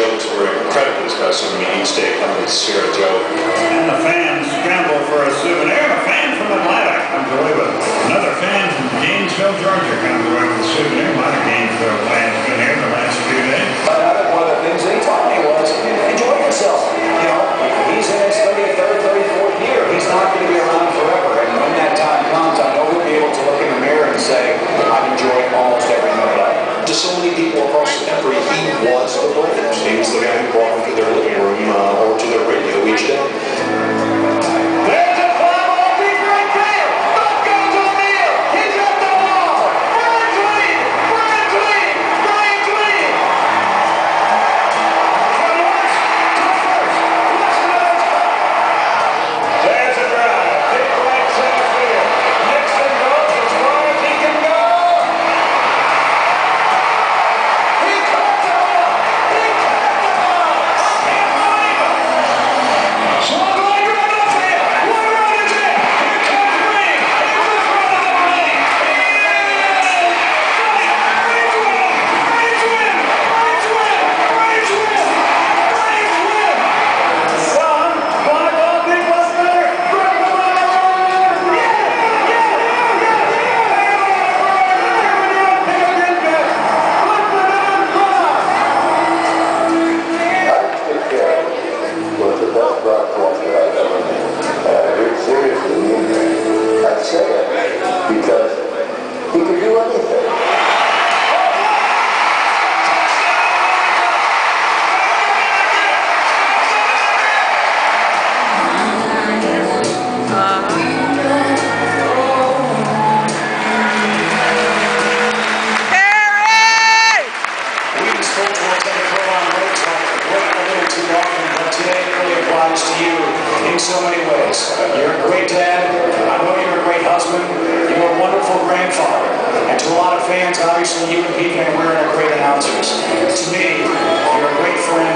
jokes were incredibly special to me each day coming to share a joke. And the fans scramble for a souvenir. A fan from Atlanta comes away with another fan from Gainesville, Georgia comes away with a souvenir. A lot of Gainesville fans been here the last few days. But one of the things that he taught me was enjoy yourself. You know, he's in his 33rd, 34th year. He's not going to be around forever. And when that time comes, I know he'll be able to look in the mirror and say, I've enjoyed almost every minute of it. To so many people across the country, he was the brand. He was the guy who brought them to their living room or to their radio each day. There's a fly ball deep right field. Up goes O'Neal. He's at the wall. Brian's lead. Brian's lead. Brian's lead. From left to first. Left to first. There's a drive. Deep right center field. Nixon goes as far as he can go. He caught the ball. He caught the ball. Can't believe it. Swung line right up there. One run is in. Here comes Green. Here's the front of the plate. Braves win. Braves win. Braves win. Braves win. Braves win. Son, fly ball deep left center. Bring the ball around. Was the best broadcaster I've ever made. It seriously means that. I say it because he could do anything. Caray! We just spoke to our technical on breaks like a little too often, but today it really applies to you in so many ways. You're a great dad. I know you're a great husband. You're a wonderful grandfather. And to a lot of fans, obviously you and Pete Van Weren are great announcers. To me, you're a great friend.